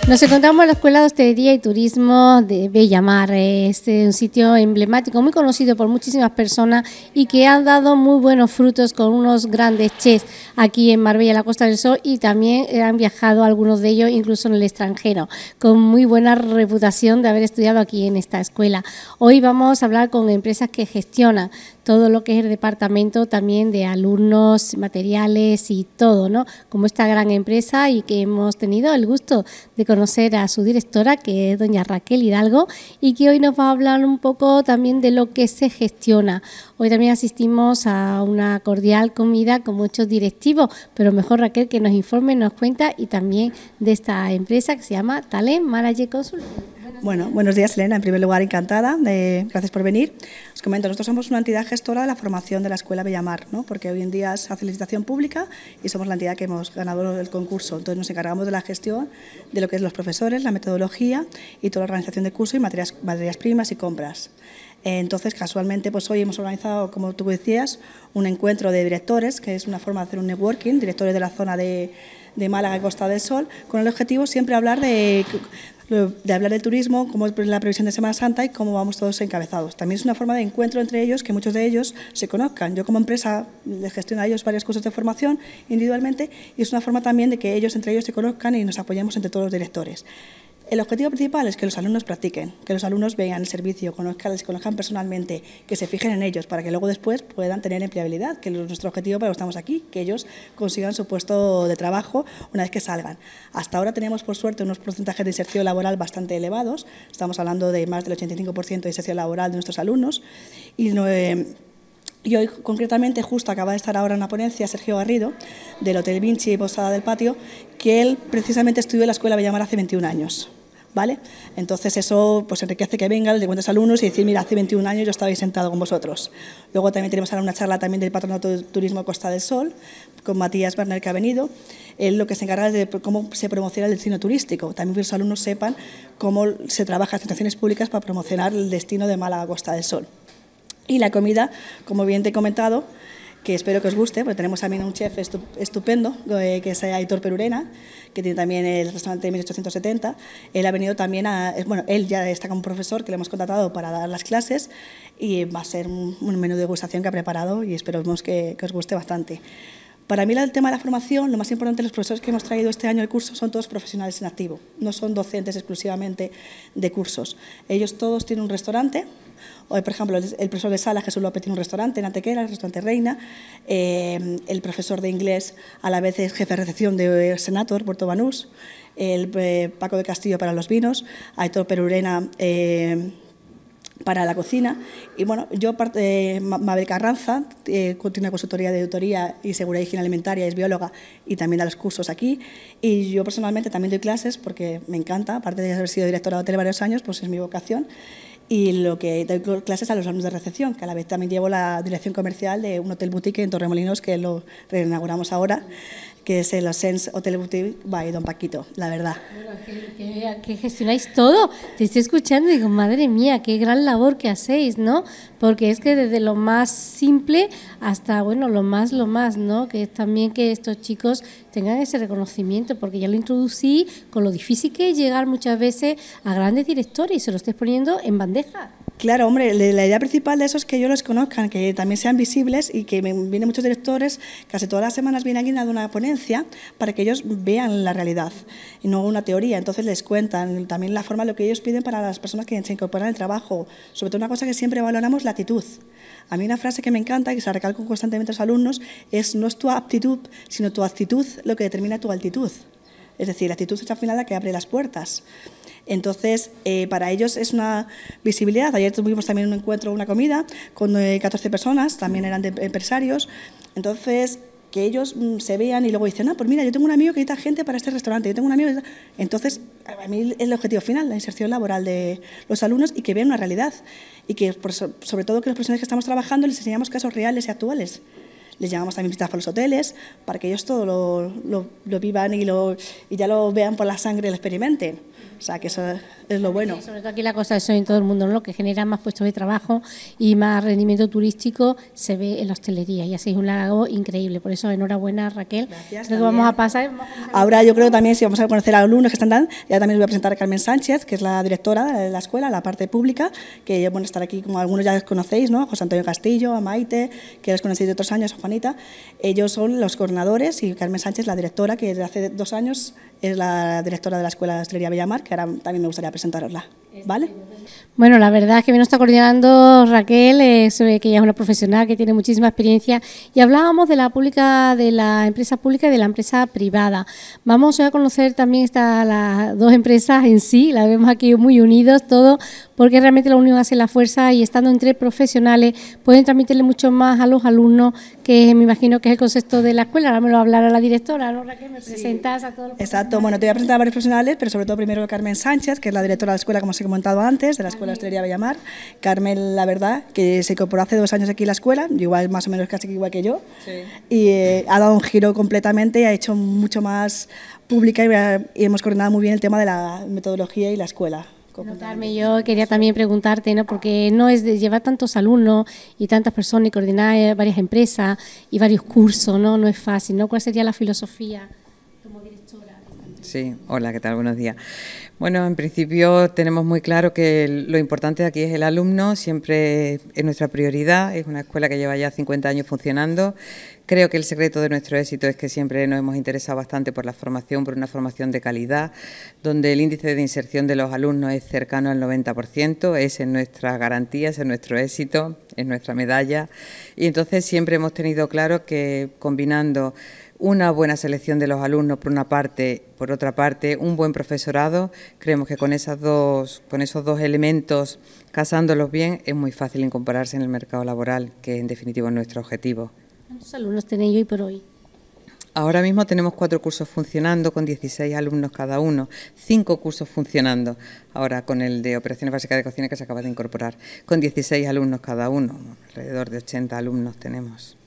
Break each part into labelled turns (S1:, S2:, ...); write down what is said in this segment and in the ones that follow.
S1: Nos encontramos en la Escuela de Hostelería y Turismo de Bellamar. Es un sitio emblemático, muy conocido por muchísimas personas y que ha dado muy buenos frutos con unos grandes chefs aquí en Marbella, en la Costa del Sol, y también han viajado algunos de ellos incluso en el extranjero, con muy buena reputación de haber estudiado aquí en esta escuela. Hoy vamos a hablar con empresas que gestionan todo lo que es el departamento también de alumnos, materiales y todo, ¿no? Como esta gran empresa, y que hemos tenido el gusto de conocer a su directora, que es doña Raquel Hidalgo, y que hoy nos va a hablar un poco también de lo que se gestiona. Hoy también asistimos a una cordial comida con muchos directivos, pero mejor Raquel que nos informe, nos cuenta, y también de esta empresa que se llama Talent Manager Consulting.
S2: Bueno, buenos días, Elena. En primer lugar, encantada, gracias por venir. Os comento, nosotros somos una entidad gestora de la formación de la Escuela Bellamar, ¿no? Porque hoy en día se hace licitación pública y somos la entidad que hemos ganado el concurso. Entonces nos encargamos de la gestión de lo que es los profesores, la metodología y toda la organización de curso y materias primas y compras. Entonces, casualmente, pues hoy hemos organizado, como tú decías, un encuentro de directores, que es una forma de hacer un networking, directores de la zona de Málaga y Costa del Sol, con el objetivo siempre hablar de hablar del turismo, cómo es la previsión de Semana Santa y cómo vamos todos encabezados. También es una forma de encuentro entre ellos, que muchos de ellos se conozcan. Yo como empresa les gestiono a ellos varios cursos de formación individualmente, y es una forma también de que ellos entre ellos se conozcan y nos apoyemos entre todos los directores. El objetivo principal es que los alumnos practiquen, que los alumnos vean el servicio, les conozcan personalmente, que se fijen en ellos para que luego después puedan tener empleabilidad, que es nuestro objetivo para lo que estamos aquí, que ellos consigan su puesto de trabajo una vez que salgan. Hasta ahora tenemos, por suerte, unos porcentajes de inserción laboral bastante elevados. Estamos hablando de más del 85% de inserción laboral de nuestros alumnos. Y hoy, concretamente, justo acaba de estar ahora en una ponencia Sergio Garrido, del Hotel Vinci y Posada del Patio, que él precisamente estudió en la Escuela Bellamar hace 21 años. ¿Vale? Entonces eso pues enriquece que vengan, le cuentes a alumnos y decir, mira, hace 21 años yo estaba ahí sentado con vosotros. Luego también tenemos ahora una charla también del Patronato de Turismo Costa del Sol, con Matías Berner, que ha venido. Él lo que se encarga es de cómo se promociona el destino turístico. También que los alumnos sepan cómo se trabaja en instituciones públicas para promocionar el destino de Málaga Costa del Sol. Y la comida, como bien te he comentado, que espero que os guste, porque tenemos también un chef estupendo, que es Aitor Perurena, que tiene también el restaurante 1870. Él ha venido también él ya está como profesor, que le hemos contratado para dar las clases, y va a ser un menú de degustación que ha preparado, y esperamos que os guste bastante. Para mí el tema de la formación, lo más importante, los profesores que hemos traído este año el curso son todos profesionales en activo, no son docentes exclusivamente de cursos. Ellos todos tienen un restaurante. Hoy, por ejemplo, el profesor de sala, Jesús López, tiene un restaurante en Antequera, el restaurante Reina. El profesor de inglés a la vez es jefe de recepción de Senator, Puerto Banús. El Paco de Castillo para los vinos, Aitor Perurena para la cocina. Y bueno, yo, Mabel Carranza, tiene una consultoría de auditoría y seguridad y higiene alimentaria, es bióloga y también da los cursos aquí. Y yo personalmente también doy clases porque me encanta, aparte de haber sido directora de hotel varios años, pues es mi vocación. Y lo que doy clases a los alumnos de recepción, que a la vez también llevo la dirección comercial de un hotel boutique en Torremolinos, que lo reinauguramos ahora, que es el Ascens Hotel Boutique by Don Paquito, la verdad.
S1: Bueno, que gestionáis todo. Te estoy escuchando y digo, madre mía, qué gran labor que hacéis, ¿no? Porque es que desde lo más simple hasta, bueno, lo más, ¿no? Que es también que estos chicos tengan ese reconocimiento, porque ya lo introducí con lo difícil que es llegar muchas veces a grandes directores y se lo estés poniendo en bandeja.
S2: Claro, hombre, la idea principal de eso es que ellos los conozcan, que también sean visibles, y que vienen muchos directores, casi todas las semanas vienen aquí a dar una ponencia para que ellos vean la realidad y no una teoría. Entonces les cuentan también la forma de lo que ellos piden para las personas que se incorporan al trabajo. Sobre todo una cosa que siempre valoramos, la actitud. A mí una frase que me encanta y que se la recalco constantemente a los alumnos es: no es tu aptitud, sino tu actitud lo que determina tu altitud. Es decir, la actitud es al final la que abre las puertas. Entonces, para ellos es una visibilidad. Ayer tuvimos también un encuentro, una comida, con 14 personas, también eran de empresarios. Entonces, que ellos se vean y luego dicen, pues mira, yo tengo un amigo que necesita gente para este restaurante, yo tengo un amigo que... Entonces, a mí es el objetivo final, la inserción laboral de los alumnos, y que vean una realidad. Y que, sobre todo, que los profesionales que estamos trabajando les enseñamos casos reales y actuales. Les llamamos también visitas por los hoteles, para que ellos todo lo vivan y ya lo vean por la sangre y lo experimenten. O sea, que eso es lo bueno.
S1: Sí, sobre todo aquí la Costa del Sol en todo el mundo, ¿no? Lo que genera más puestos de trabajo y más rendimiento turístico se ve en la hostelería, y así es un lago increíble. Por eso, enhorabuena, Raquel.
S2: Gracias.
S1: Creo que vamos a pasar.
S2: Ahora yo creo también, si vamos a conocer a alumnos que están dando, ya también voy a presentar a Carmen Sánchez, que es la directora de la escuela, la parte pública, que bueno, estar aquí, como algunos ya les conocéis, ¿no? A José Antonio Castillo, a Maite, que los conocéis de otros años, a Juanita. Ellos son los coordinadores y Carmen Sánchez, la directora, que desde hace 2 años es la directora de la Escuela de Hostelería Bellamar, que ahora también me gustaría presentarosla, ¿vale?
S1: Bueno, la verdad es que me nos está coordinando Raquel, se ve que ella es una profesional que tiene muchísima experiencia, y hablábamos de la pública, de la empresa pública y de la empresa privada. Vamos a conocer también las dos empresas en sí, las vemos aquí muy unidos todos, porque realmente la unión hace la fuerza, y estando entre profesionales pueden transmitirle mucho más a los alumnos, que me imagino que es el concepto de la escuela. Ahora me lo hablará la directora, ¿no, Raquel? Me presentas a todos los
S2: Exacto, bueno, te voy a presentar a varios profesionales, pero sobre todo primero a Carmen Sánchez, que es la directora de la escuela, como os he comentado antes, de la Escuela de Hostelería Bellamar. Carmen, la verdad, que se incorporó hace 2 años aquí a la escuela, igual más o menos casi igual que yo, sí. Y ha dado un giro completamente y ha hecho mucho más pública, y hemos coordinado muy bien el tema de la metodología y la escuela.
S1: Bueno, Carmen, yo quería también preguntarte, ¿no? Porque no es de llevar tantos alumnos y tantas personas y coordinar varias empresas y varios cursos, ¿no? No es fácil, ¿no? ¿Cuál sería la filosofía como directora?
S3: Sí, hola, ¿qué tal? Buenos días. Bueno, en principio tenemos muy claro que lo importante aquí es el alumno, siempre es nuestra prioridad, es una escuela que lleva ya 50 años funcionando. Creo que el secreto de nuestro éxito es que siempre nos hemos interesado bastante por la formación, por una formación de calidad, donde el índice de inserción de los alumnos es cercano al 90%, es en nuestra garantía, es en nuestro éxito, es nuestra medalla. Y entonces siempre hemos tenido claro que combinando una buena selección de los alumnos por una parte, por otra parte un buen profesorado, creemos que con esos dos elementos, casándolos bien, es muy fácil incorporarse en el mercado laboral, que en definitiva es nuestro objetivo.
S1: ¿Cuántos alumnos tenéis hoy por hoy?
S3: Ahora mismo tenemos 4 cursos funcionando con 16 alumnos cada uno, 5 cursos funcionando, ahora con el de Operaciones Básicas de Cocina que se acaba de incorporar, con 16 alumnos cada uno, alrededor de 80 alumnos tenemos.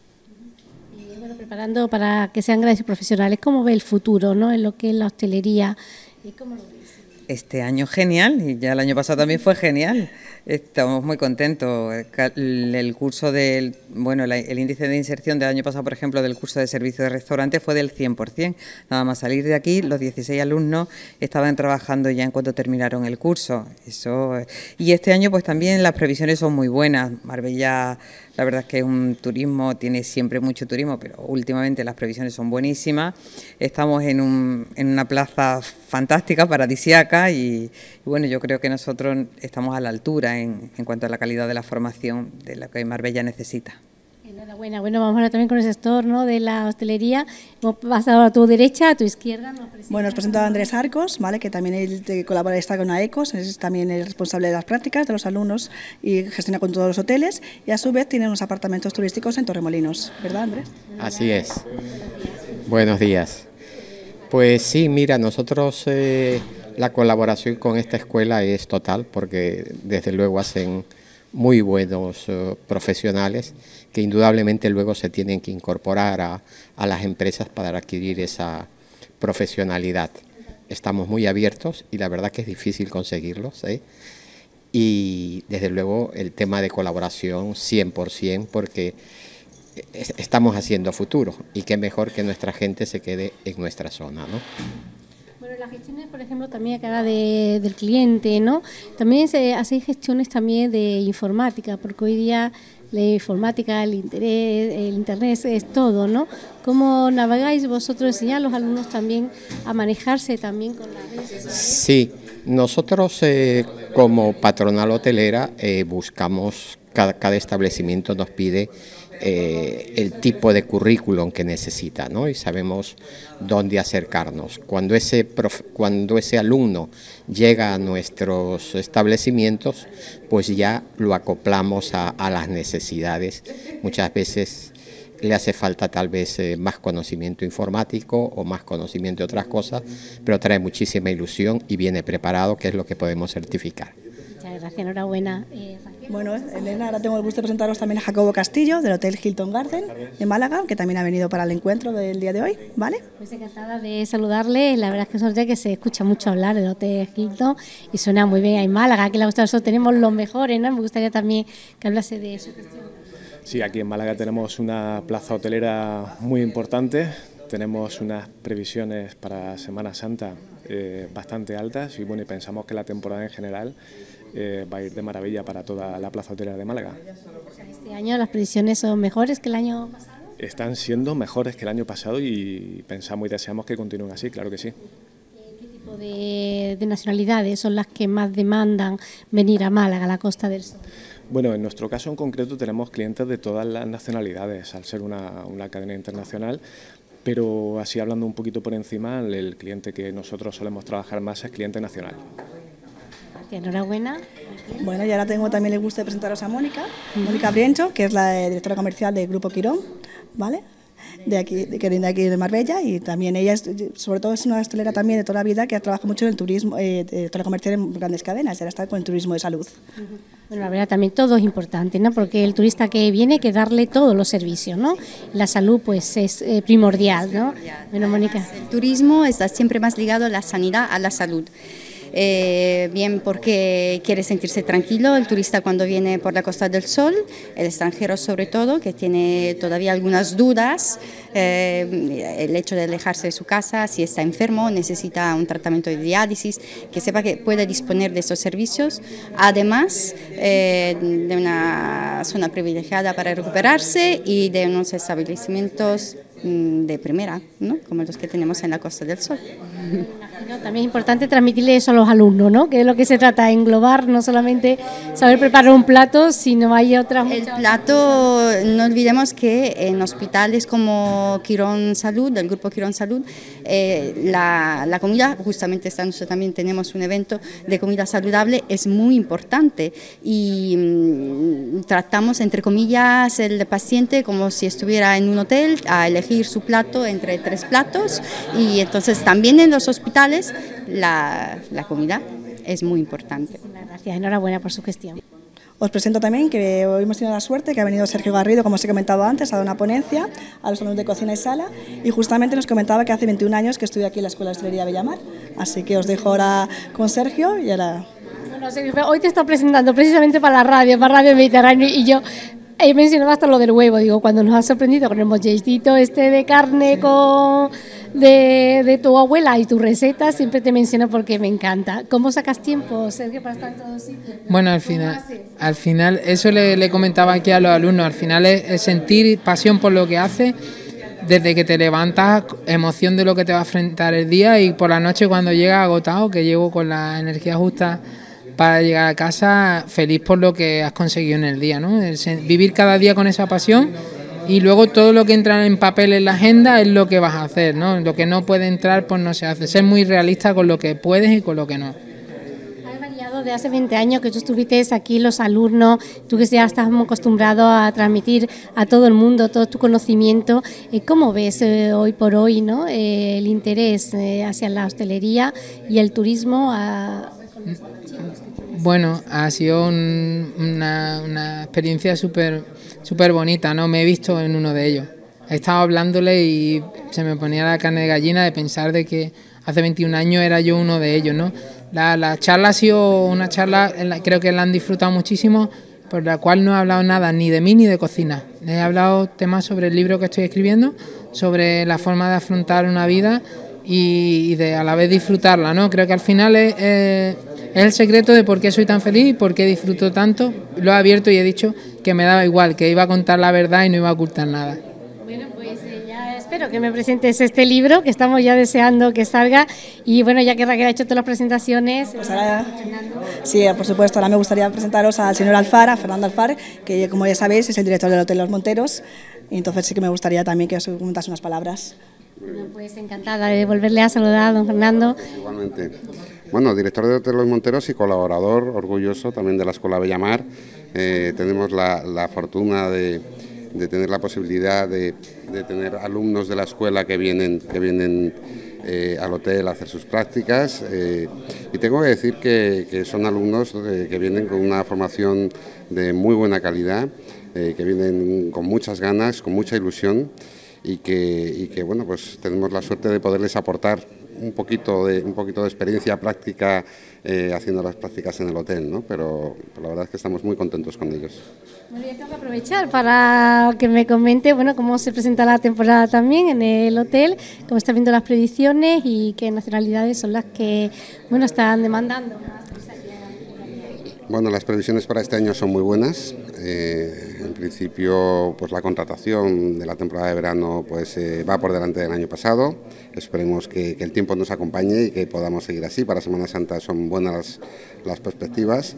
S1: Y bueno, preparando para que sean grandes profesionales, ¿cómo ve el futuro, ¿no? En lo que es la hostelería? ¿Y cómo lo ves?
S3: Este año genial, y ya el año pasado también fue genial. Estamos muy contentos. El curso el índice de inserción del año pasado, por ejemplo, del curso de servicio de restaurante fue del 100%. Nada más salir de aquí, los 16 alumnos estaban trabajando ya en cuanto terminaron el curso. Y este año pues también las previsiones son muy buenas. Marbella, la verdad es que es un turismo, tiene siempre mucho turismo, pero últimamente las previsiones son buenísimas. Estamos en una plaza fantástica, paradisíaca, y bueno, yo creo que nosotros estamos a la altura en cuanto a la calidad de la formación de la que Marbella necesita.
S1: Enhorabuena. Bueno, vamos ahora también con el sector, ¿no?, de la hostelería. Hemos pasado a tu derecha, a tu izquierda.
S2: Bueno, os presento a Andrés Arcos, ¿vale?, que también él colabora, está con AECOS, es también el responsable de las prácticas de los alumnos y gestiona con todos los hoteles, y a su vez tiene unos apartamentos turísticos en Torremolinos, ¿verdad, Andrés?
S4: Así es. Buenos días. Pues sí, mira, nosotros la colaboración con esta escuela es total, porque desde luego hacen muy buenos profesionales que indudablemente luego se tienen que incorporar a las empresas para adquirir esa profesionalidad. Estamos muy abiertos y la verdad que es difícil conseguirlos, ¿eh? Y desde luego el tema de colaboración 100%, porque estamos haciendo futuro, y qué mejor que nuestra gente se quede en nuestra zona, ¿no?
S1: Bueno, las gestiones, por ejemplo, también acá del cliente, ¿no? También se hacen gestiones también de informática, porque hoy día la informática, el internet es todo, ¿no? ¿Cómo navegáis vosotros, enseñar a los alumnos también a manejarse también con las redes sociales?
S4: Sí, nosotros como patronal hotelera buscamos, cada establecimiento nos pide el tipo de currículum que necesita, ¿no? Y sabemos dónde acercarnos. Cuando ese alumno llega a nuestros establecimientos, pues ya lo acoplamos a las necesidades. Muchas veces le hace falta tal vez más conocimiento informático o más conocimiento de otras cosas, pero trae muchísima ilusión y viene preparado, que es lo que podemos certificar.
S1: Muchas gracias, enhorabuena.
S2: Bueno, Elena, ahora tengo el gusto de presentaros también a Jacobo Castillo, del Hotel Hilton Garden de Málaga, que también ha venido para el encuentro del día de hoy, ¿vale?
S1: Pues encantada de saludarle. La verdad es que es un hotel que se escucha mucho hablar del Hotel Hilton y suena muy bien en Málaga, que le ha gustado, nosotros tenemos los mejores, ¿no? Me gustaría también que hablase de su gestión.
S5: Sí, aquí en Málaga tenemos una plaza hotelera muy importante, tenemos unas previsiones para Semana Santa bastante altas y bueno, y pensamos que la temporada en general va a ir de maravilla para toda la plaza hotelera de Málaga.
S1: Este año las previsiones son mejores que el año pasado.
S5: Están siendo mejores que el año pasado y pensamos y deseamos que continúen así, claro que sí.
S1: ¿Qué tipo de nacionalidades son las que más demandan venir a Málaga, a la Costa del Sol?
S5: Bueno, en nuestro caso en concreto tenemos clientes de todas las nacionalidades, al ser una cadena internacional, pero así hablando un poquito por encima, el cliente que nosotros solemos trabajar más es cliente nacional.
S1: Enhorabuena.
S2: Bueno, y ahora tengo también el gusto de presentaros a Mónica Briencho, que es la directora comercial del Grupo Quirón, ¿vale? De aquí de Marbella, y también ella, sobre todo, es una hostelera también de toda la vida que ha trabajado mucho en el turismo, toda la comercial en grandes cadenas, y ahora está con el turismo de salud.
S1: Bueno, la verdad también todo es importante, ¿no? Porque el turista que viene hay que darle todos los servicios, ¿no? La salud pues es primordial, ¿no? Bueno, Mónica.
S6: El turismo está siempre más ligado a la sanidad, a la salud. Bien porque quiere sentirse tranquilo el turista cuando viene por la Costa del Sol, el extranjero sobre todo, que tiene todavía algunas dudas, el hecho de alejarse de su casa, si está enfermo, necesita un tratamiento de diálisis, que sepa que puede disponer de esos servicios, además de una zona privilegiada para recuperarse y de unos establecimientos de primera, ¿no? Como los que tenemos en la Costa del Sol.
S1: También es importante transmitirle eso a los alumnos, ¿no? Que es lo que se trata de englobar, no solamente saber preparar un plato, sino hay otras.
S6: El plato, no olvidemos que en hospitales como Quirón Salud, del Grupo Quirón Salud, la comida, justamente esta noche también tenemos un evento de comida saludable, es muy importante y tratamos, entre comillas, el paciente como si estuviera en un hotel a elegir su plato entre 3 platos, y entonces también en los hospitales la comida es muy importante.
S1: Gracias, enhorabuena por su gestión.
S2: Os presento también que hoy hemos tenido la suerte que ha venido Sergio Garrido, como os he comentado antes, a dar una ponencia a los alumnos de cocina y sala, y justamente nos comentaba que hace 21 años que estudia aquí en la Escuela de Hostelería Bellamar, así que os dejo ahora con Sergio y ahora...
S1: Bueno, Sergio, hoy te está presentando precisamente para Radio Mediterráneo, y yo he mencionado hasta lo del huevo, digo, cuando nos has sorprendido con el mollecito este de carne de tu abuela y tu receta, siempre te menciono porque me encanta. ¿Cómo sacas tiempo, Sergio, para estar en todos sitios?
S7: Bueno, al final eso le comentaba aquí a los alumnos, al final es sentir pasión por lo que haces, desde que te levantas, emoción de lo que te va a enfrentar el día, y por la noche cuando llegas agotado, que llego con la energía justa para llegar a casa, feliz por lo que has conseguido en el día, ¿no? Vivir cada día con esa pasión, y luego todo lo que entra en papel en la agenda es lo que vas a hacer, ¿no? Lo que no puede entrar, pues no se hace. Ser muy realista con lo que puedes y con lo que no.
S1: Has variado de hace 20 años que tú estuviste aquí, los alumnos, tú que ya estás muy acostumbrado a transmitir a todo el mundo todo tu conocimiento. ¿Cómo ves hoy por hoy, ¿no? El interés hacia la hostelería y el turismo?
S7: Bueno, ha sido una experiencia súper bonita, ¿no? Me he visto en uno de ellos. He estado hablándole y se me ponía la carne de gallina de pensar de que hace 21 años era yo uno de ellos, ¿no? La charla ha sido una charla, creo que la han disfrutado muchísimo, por la cual no he hablado nada ni de mí ni de cocina. He hablado temas sobre el libro que estoy escribiendo, sobre la forma de afrontar una vida y de a la vez disfrutarla, ¿no? Creo que al final es el secreto de por qué soy tan feliz y por qué disfruto tanto. Lo he abierto y he dicho que me daba igual, que iba a contar la verdad y no iba a ocultar nada.
S1: Bueno, pues ya espero que me presentes este libro, que estamos ya deseando que salga. Y bueno, ya que Raquel ha hecho todas las presentaciones...
S2: Pues ahora, sí, por supuesto, ahora me gustaría presentaros al señor Alfar, a Fernando Alfar, que como ya sabéis es el director del Hotel Los Monteros, y entonces sí que me gustaría también que os comentase unas palabras.
S1: Bueno, pues encantada de volverle a saludar a don Fernando.
S8: Igualmente. Bueno, director de Hotel Los Monteros y colaborador, orgulloso también de la Escuela Bellamar. Tenemos la fortuna de tener la posibilidad de tener alumnos de la escuela que vienen al hotel a hacer sus prácticas y tengo que decir que son alumnos que vienen con una formación de muy buena calidad, que vienen con muchas ganas, con mucha ilusión y que bueno, pues tenemos la suerte de poderles aportar un poquito de experiencia práctica haciendo las prácticas en el hotel, ¿no? Pero la verdad es que estamos muy contentos con ellos.
S1: Bueno, yo tengo que aprovechar para que me comente, bueno, cómo se presenta la temporada también en el hotel, cómo está viendo las predicciones y qué nacionalidades son las que, bueno, están demandando.
S8: Bueno, las previsiones para este año son muy buenas. En principio, pues la contratación de la temporada de verano pues va por delante del año pasado. Esperemos que el tiempo nos acompañe y que podamos seguir así. Para Semana Santa son buenas las perspectivas.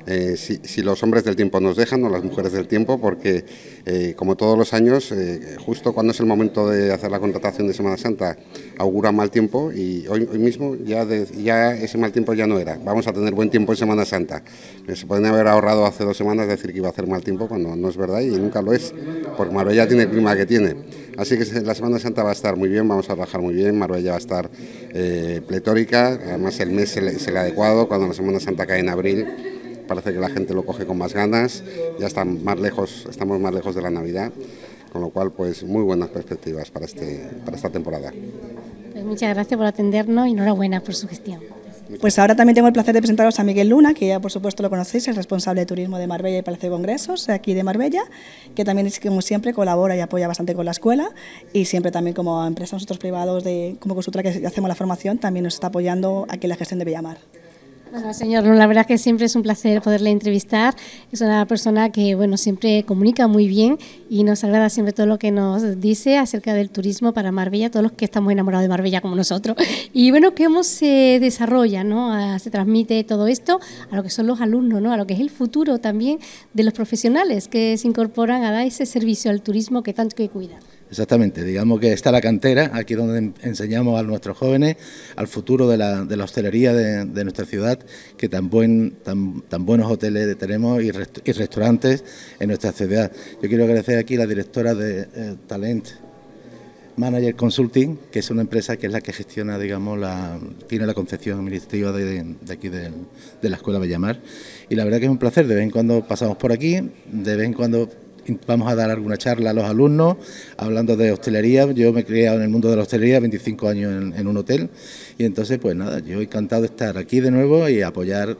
S8: Si los hombres del tiempo nos dejan, o las mujeres del tiempo, porque como todos los años, justo cuando es el momento de hacer la contratación de Semana Santa, augura mal tiempo y hoy mismo ya ese mal tiempo ya no era. Vamos a tener buen tiempo en Semana Santa. Se pueden haber ahorrado hace 2 semanas decir que iba a hacer mal tiempo cuando no es verdad y nunca lo es, porque Marbella tiene el clima que tiene. Así que la Semana Santa va a estar muy bien, vamos a trabajar muy bien, Marbella va a estar pletórica, además el mes es el adecuado, cuando la Semana Santa cae en abril. Parece que la gente lo coge con más ganas, ya estamos más lejos de la Navidad, con lo cual pues muy buenas perspectivas para esta temporada.
S1: Pues muchas gracias por atendernos y enhorabuena por su gestión.
S2: Pues ahora también tengo el placer de presentaros a Miguel Luna, que ya por supuesto lo conocéis, el responsable de turismo de Marbella y Palacio de Congresos, aquí de Marbella, que también es, como siempre, colabora y apoya bastante con la escuela y siempre también como empresa nosotros privados, como consultora que hacemos la formación, también nos está apoyando aquí en la gestión de Bellamar.
S1: Bueno, señor, la verdad que siempre es un placer poderle entrevistar. Es una persona que, bueno, siempre comunica muy bien y nos agrada siempre todo lo que nos dice acerca del turismo para Marbella, todos los que estamos enamorados de Marbella como nosotros. Y bueno, cómo se desarrolla, ¿no? Se transmite todo esto a lo que son los alumnos, ¿no? A lo que es el futuro también de los profesionales que se incorporan a dar ese servicio al turismo que tanto que cuidan.
S9: Exactamente, digamos que está la cantera, aquí donde enseñamos a nuestros jóvenes al futuro de la hostelería de nuestra ciudad, que tan buenos hoteles tenemos y restaurantes en nuestra ciudad. Yo quiero agradecer aquí a la directora de Talent Manager Consulting, que es una empresa que es la que gestiona, digamos, tiene la concepción administrativa de aquí de la Escuela Bellamar. Y la verdad que es un placer, de vez en cuando pasamos por aquí, de vez en cuando vamos a dar alguna charla a los alumnos, hablando de hostelería. Yo me he criado en el mundo de la hostelería, 25 años en un hotel, y entonces pues nada, yo encantado de estar aquí de nuevo y apoyar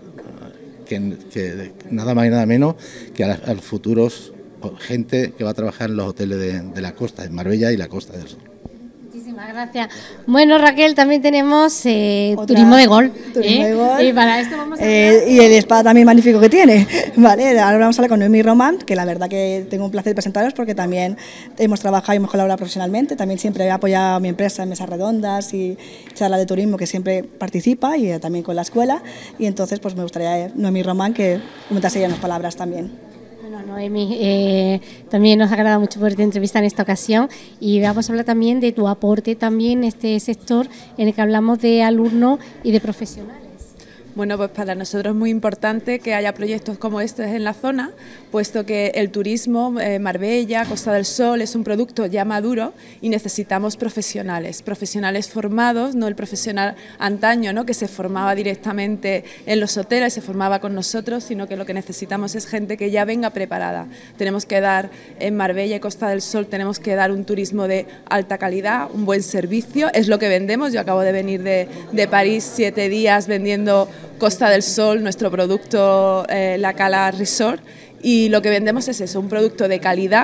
S9: que nada más y nada menos que a los futuros gente que va a trabajar en los hoteles de la costa, en Marbella y la Costa del Sol.
S1: Muchísimas gracias. Bueno, Raquel, también tenemos turismo de gol.
S2: Turismo de gol.
S1: Y para esto vamos a hablar...
S2: y el spa también magnífico que tiene. Vale, ahora vamos a hablar con Noemí Román, que la verdad que tengo un placer de presentaros porque también hemos trabajado y hemos colaborado profesionalmente. También siempre he apoyado a mi empresa en mesas redondas y charlas de turismo, que siempre participa, y también con la escuela. Y entonces pues me gustaría, Noemí Román, que comentase ella unas palabras también.
S1: Bueno, Noemí, también nos agrada mucho poderte entrevistar en esta ocasión y vamos a hablar también de tu aporte también en este sector en el que hablamos de alumnos y de profesionales.
S10: Bueno, pues para nosotros es muy importante que haya proyectos como estos en la zona, puesto que el turismo, Marbella, Costa del Sol, es un producto ya maduro y necesitamos profesionales formados, no el profesional antaño, ¿no?, que se formaba directamente en los hoteles, se formaba con nosotros, sino que lo que necesitamos es gente que ya venga preparada. Tenemos que dar, en Marbella y Costa del Sol, tenemos que dar un turismo de alta calidad, un buen servicio, es lo que vendemos. Yo acabo de venir de París 7 días vendiendo Costa del Sol, nuestro producto La Cala Resort, y lo que vendemos es eso, un producto de calidad,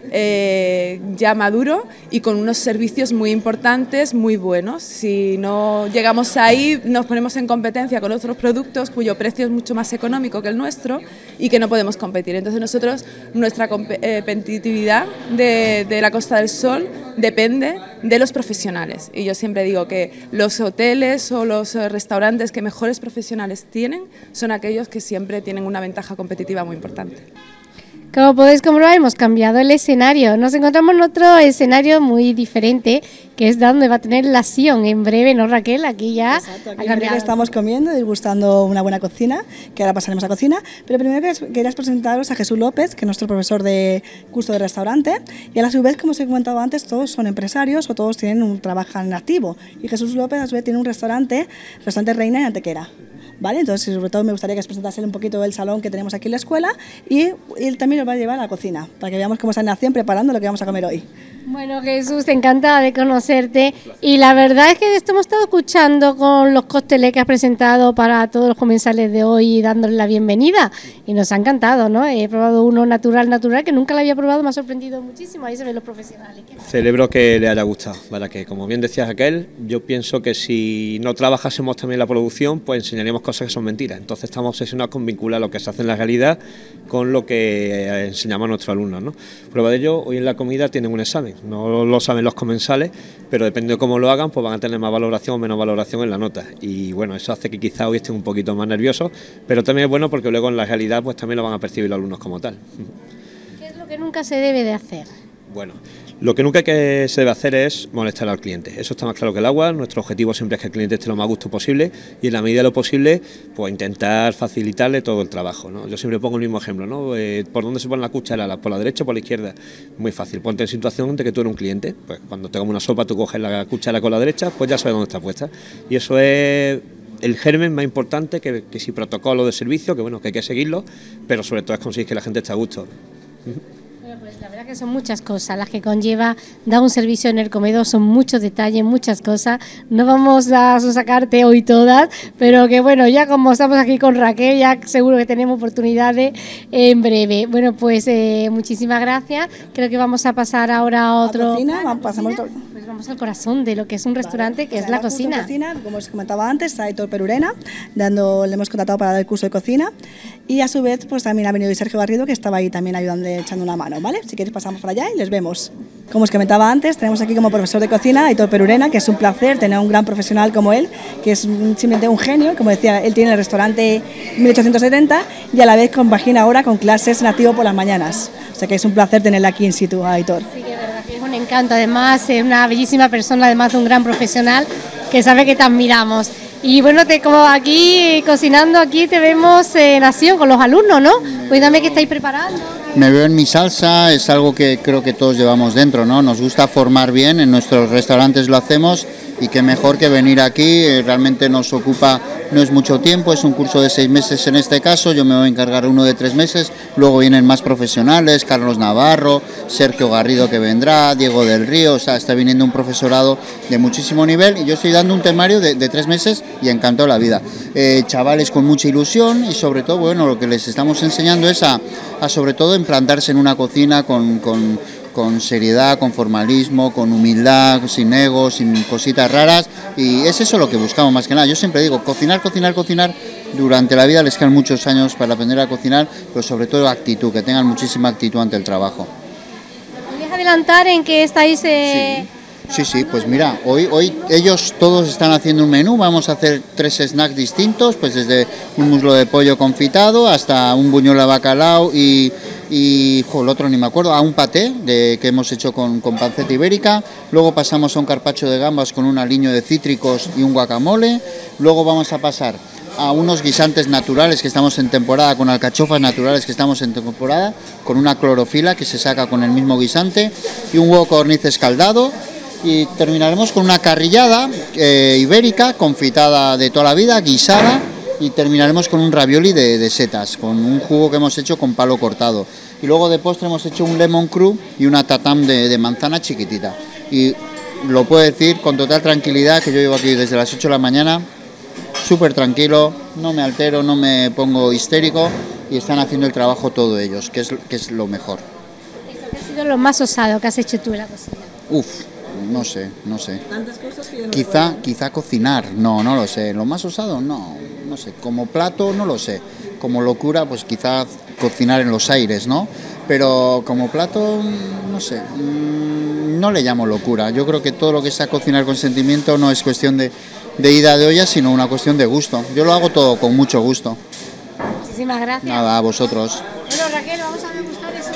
S10: ya maduro y con unos servicios muy importantes, muy buenos. Si no llegamos ahí, nos ponemos en competencia con otros productos cuyo precio es mucho más económico que el nuestro y que no podemos competir. Entonces nosotros, nuestra competitividad de la Costa del Sol depende de los profesionales, y yo siempre digo que los hoteles o los restaurantes que mejores profesionales tienen son aquellos que siempre tienen una ventaja competitiva muy importante.
S1: Como podéis comprobar, hemos cambiado el escenario. Nos encontramos en otro escenario muy diferente, que es donde va a tener la Sion en breve, ¿no, Raquel? Aquí ya.
S2: Exacto, aquí en breve estamos comiendo, degustando una buena cocina, que ahora pasaremos a cocina. Pero primero querías presentaros a Jesús López, que es nuestro profesor de curso de restaurante. Y a su vez, como os he comentado antes, todos son empresarios o todos trabajan en activo. Y Jesús López, a su vez, tiene un restaurante Reina en Antequera. ¿Vale? Entonces, sobre todo me gustaría que os presentase un poquito el salón que tenemos aquí en la escuela y él también nos va a llevar a la cocina para que veamos cómo está en acción preparando lo que vamos a comer hoy.
S1: Bueno, Jesús, encantada de conocerte y la verdad es que esto hemos estado escuchando con los cócteles que has presentado para todos los comensales de hoy dándoles la bienvenida y nos ha encantado, ¿no? He probado uno natural que nunca lo había probado, me ha sorprendido muchísimo, ahí se ven los profesionales.
S11: Celebro que le haya gustado, para que, como bien decías aquel, yo pienso que si no trabajásemos también la producción, pues enseñaríamos cosas que son mentiras, entonces estamos obsesionados con vincular lo que se hace en la realidad con lo que enseñamos a nuestros alumnos, ¿no? Prueba de ello, hoy en la comida tienen un examen. No lo saben los comensales, pero depende de cómo lo hagan, pues van a tener más valoración o menos valoración en la nota. Y bueno, eso hace que quizá hoy estén un poquito más nerviosos, pero también es bueno porque luego en la realidad pues también lo van a percibir los alumnos como tal.
S1: ¿Qué es lo que nunca se debe de hacer?
S11: Bueno, lo que nunca se debe hacer es molestar al cliente. Eso está más claro que el agua. Nuestro objetivo siempre es que el cliente esté lo más a gusto posible y en la medida de lo posible, pues intentar facilitarle todo el trabajo, ¿no? Yo siempre pongo el mismo ejemplo, ¿no? ¿Por dónde se pone la cuchara? ¿Por la derecha o por la izquierda? Muy fácil. Ponte en situación de que tú eres un cliente. Pues cuando te comes una sopa, tú coges la cuchara con la derecha, pues ya sabes dónde está puesta. Y eso es el germen más importante que si protocolo de servicio, que bueno, que hay que seguirlo, pero sobre todo es conseguir que la gente esté a gusto.
S1: Pues la verdad que son muchas cosas las que conlleva dar un servicio en el comedor, son muchos detalles, muchas cosas. No vamos a sacarte hoy todas, pero que bueno, ya como estamos aquí con Raquel, ya seguro que tenemos oportunidades en breve. Bueno, pues muchísimas gracias. Creo que vamos a pasar ahora a otro. Pues vamos al corazón de lo que es un restaurante, que es la cocina.
S2: Como os comentaba antes, está Aitor Perurena, le hemos contratado para dar el curso de cocina. Y a su vez, pues también ha venido Sergio Garrido, que estaba ahí también ayudando, echando una mano, ¿vale? Si queréis pasamos para allá y les vemos. Como os comentaba antes, tenemos aquí como profesor de cocina a Aitor Perurena, que es un placer tener un gran profesional como él, que es simplemente un genio. Como decía, él tiene el restaurante 1870 y a la vez compagina ahora con clases en activo por las mañanas. O sea que es un placer tenerla aquí in situ a Aitor.
S1: Sí, que es verdad que es un encanto, además es una bellísima persona, además de un gran profesional que sabe que te admiramos. Y bueno, como aquí cocinando, aquí te vemos en acción con los alumnos, ¿no? Cuéntame qué estáis preparando.
S12: Me veo en mi salsa, es algo que creo que todos llevamos dentro, ¿no? Nos gusta formar bien, en nuestros restaurantes lo hacemos y qué mejor que venir aquí, realmente nos ocupa, no es mucho tiempo, es un curso de 6 meses en este caso, yo me voy a encargar uno de 3 meses, luego vienen más profesionales, Carlos Navarro, Sergio Garrido que vendrá, Diego del Río, o sea, está viniendo un profesorado de muchísimo nivel y yo estoy dando un temario de 3 meses y encantado la vida. Chavales con mucha ilusión y sobre todo, bueno, lo que les estamos enseñando es a sobre todo implantarse en una cocina con seriedad, con formalismo, con humildad, sin ego, sin cositas raras y es eso lo que buscamos más que nada. Yo siempre digo, cocinar, durante la vida les quedan muchos años para aprender a cocinar, pero sobre todo actitud, que tengan muchísima actitud ante el trabajo.
S1: ¿Podrías adelantar en qué estáis...?
S12: Sí, pues mira, hoy ellos todos están haciendo un menú, vamos a hacer 3 snacks distintos, pues desde un muslo de pollo confitado hasta un buñuelo de bacalao y el otro ni me acuerdo, a un paté que hemos hecho con panceta ibérica, luego pasamos a un carpaccio de gambas con un aliño de cítricos y un guacamole, luego vamos a pasar a unos guisantes naturales que estamos en temporada, con alcachofas naturales que estamos en temporada, con una clorofila que se saca con el mismo guisante y un huevo codorniz escaldado. Y terminaremos con una carrillada ibérica, confitada de toda la vida, guisada, y terminaremos con un ravioli de setas, con un jugo que hemos hecho con palo cortado. Y luego de postre hemos hecho un lemon cru y una tatam de manzana chiquitita. Y lo puedo decir con total tranquilidad que yo llevo aquí desde las 8 de la mañana, súper tranquilo, no me altero, no me pongo histérico y están haciendo el trabajo todos ellos, que es lo mejor.
S1: ¿Qué ha sido lo más osado que has hecho tú en la cocina?
S12: No sé. Quizá cocinar, no lo sé. Lo más osado, no sé. Como plato, no lo sé. Como locura, pues quizá cocinar en los aires, ¿no? Pero como plato, no sé. No le llamo locura. Yo creo que todo lo que sea cocinar con sentimiento no es cuestión de ida de olla, sino una cuestión de gusto. Yo lo hago todo con mucho gusto.
S1: Muchísimas gracias.
S12: Nada, a vosotros.
S1: Bueno, Raquel, vamos a degustar ese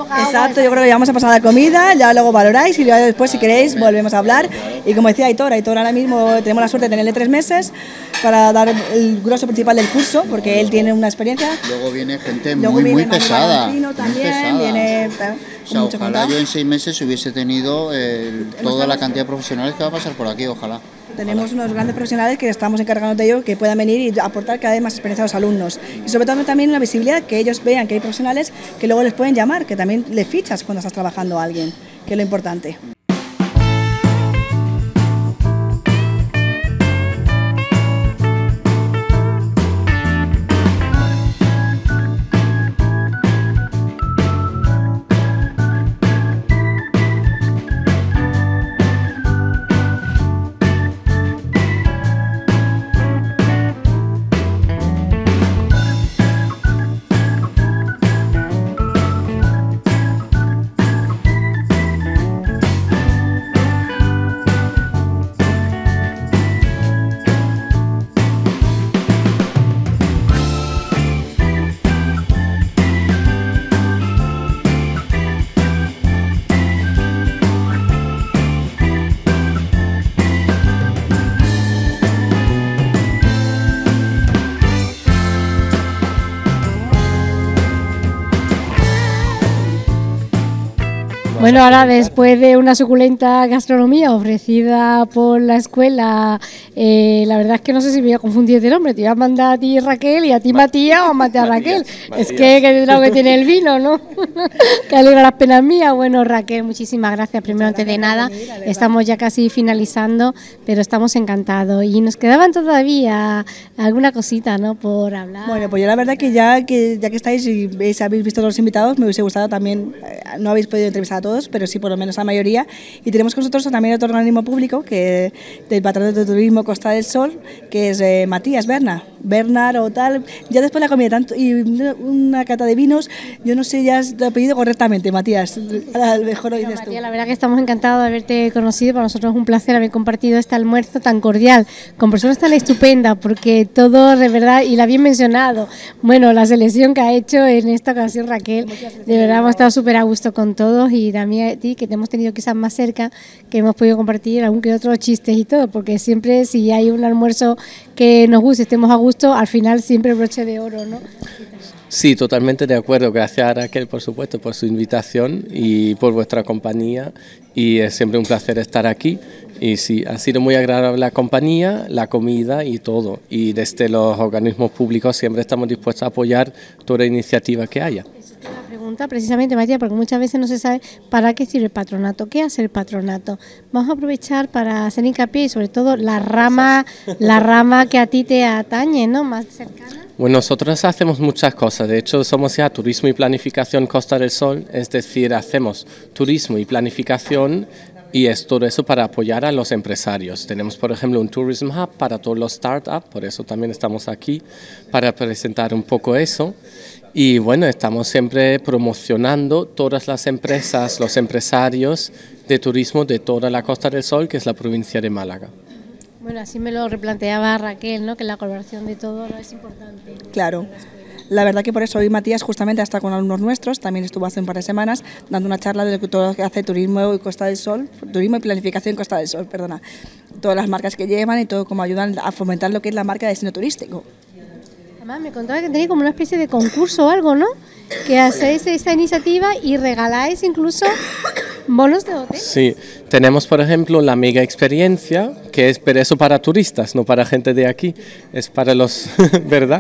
S2: Exacto, yo creo que ya vamos a pasar a la comida, ya luego valoráis y luego después, si queréis, volvemos a hablar. Y como decía Aitor ahora mismo tenemos la suerte de tenerle 3 meses para dar el grosso principal del curso, porque él tiene una experiencia.
S12: Luego viene gente muy pesada.
S2: También viene...
S12: O sea, ojalá yo en 6 meses hubiese tenido toda la cantidad de profesionales que va a pasar por aquí, ojalá.
S2: Tenemos unos grandes profesionales que estamos encargando de ello, que puedan venir y aportar cada vez más experiencia a los alumnos. Y sobre todo también una visibilidad, que ellos vean que hay profesionales que luego les pueden llamar, que también le fichas cuando estás trabajando a alguien, que es lo importante.
S1: Bueno, ahora después de una suculenta gastronomía ofrecida por la escuela, la verdad es que no sé si me voy a confundir de nombre, te iba a mandar a ti Raquel y a ti Matías o a Matías Raquel. Es que es lo que tiene el vino, ¿no? Que alegra las penas mías. Bueno, Raquel, muchísimas gracias. Primero, antes de nada, estamos ya casi finalizando, pero estamos encantados. Y nos quedaban todavía alguna cosita, ¿no?, por hablar.
S2: Bueno, pues yo la verdad que ya que estáis y habéis visto a todos los invitados, me hubiese gustado también, no habéis podido entrevistar a todos, pero sí por lo menos a la mayoría, y tenemos con nosotros también otro organismo público que del Patronato de Turismo Costa del Sol, que es Matías Bernard o tal. Ya después de la comida tanto y una cata de vinos, yo no sé ya te he pedido correctamente, Matías, a lo mejor lo dices tú.
S1: Matías, la verdad que estamos encantados de haberte conocido, para nosotros es un placer haber compartido este almuerzo tan cordial, con personas tan estupendas, porque todo de verdad, y la bien mencionado, bueno, la selección que ha hecho en esta ocasión Raquel, de verdad hemos estado súper a gusto con todos, y también a ti, que te hemos tenido quizás más cerca, que hemos podido compartir algún que otro chistes y todo, porque siempre si hay un almuerzo que nos guste, estemos a gusto, al final siempre broche de oro, ¿no?
S13: Sí, totalmente de acuerdo. Gracias a Raquel, por supuesto, por su invitación y por vuestra compañía, y es siempre un placer estar aquí. Y sí, ha sido muy agradable la compañía, la comida y todo, y desde los organismos públicos siempre estamos dispuestos a apoyar toda iniciativa que haya.
S1: La pregunta precisamente, Matías, porque muchas veces no se sabe para qué sirve el patronato, qué hace el patronato. Vamos a aprovechar para hacer hincapié y sobre todo la rama que a ti te atañe, ¿no?, más cercana.
S13: Bueno, nosotros hacemos muchas cosas. De hecho, somos ya Turismo y Planificación Costa del Sol, es decir, hacemos turismo y planificación, y es todo eso para apoyar a los empresarios. Tenemos, por ejemplo, un Tourism Hub para todos los startups, por eso también estamos aquí, para presentar un poco eso. Y bueno, estamos siempre promocionando todas las empresas, los empresarios de turismo de toda la Costa del Sol, que es la provincia de Málaga.
S1: Bueno, así me lo replanteaba Raquel, ¿no?, que la colaboración de todo no es importante.
S2: Claro. La verdad que por eso hoy Matías justamente está con alumnos nuestros, también estuvo hace un par de semanas dando una charla de todo lo que hace Turismo y Costa del Sol, Turismo y Planificación Costa del Sol, perdona. Todas las marcas que llevan y todo cómo ayudan a fomentar lo que es la marca de destino turístico.
S1: Además me contaba que tenéis como una especie de concurso o algo, ¿no?, que hacéis esta iniciativa y regaláis incluso bonos de hotel.
S13: Sí, tenemos por ejemplo la mega experiencia, que es, pero eso para turistas, no para gente de aquí, es para los, ¿verdad?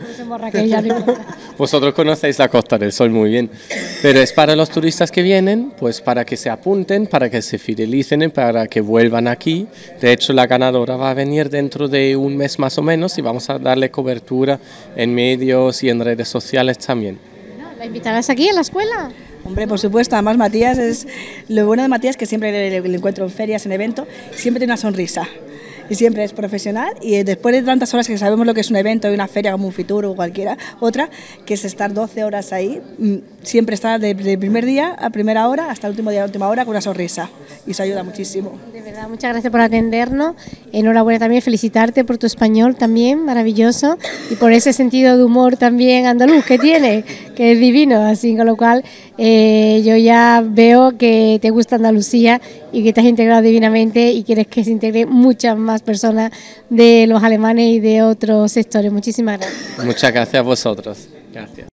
S13: Vosotros conocéis la Costa del Sol muy bien, pero es para los turistas que vienen, pues para que se apunten, para que se fidelicen y para que vuelvan aquí. De hecho, la ganadora va a venir dentro de un mes más o menos y vamos a darle cobertura en medios y en redes sociales también.
S1: ¿La invitarás aquí en la escuela?
S2: Hombre, por supuesto, además Matías, es lo bueno de Matías, que siempre le encuentro en ferias, en eventos, siempre tiene una sonrisa. y siempre es profesional, y después de tantas horas que sabemos lo que es un evento y una feria como un Fitur o cualquiera otra, que es estar 12 horas ahí, siempre está desde el primer día a primera hora hasta el último día a última hora con una sonrisa, y eso ayuda muchísimo.
S1: De verdad, muchas gracias por atendernos, enhorabuena también, felicitarte por tu español también, maravilloso, y por ese sentido de humor también andaluz que tiene, que es divino, así con lo cual yo ya veo que te gusta Andalucía y que te has integrado divinamente y quieres que se integre muchas más personas de los alemanes y de otros sectores. Muchísimas gracias.
S13: Muchas gracias a vosotros. Gracias.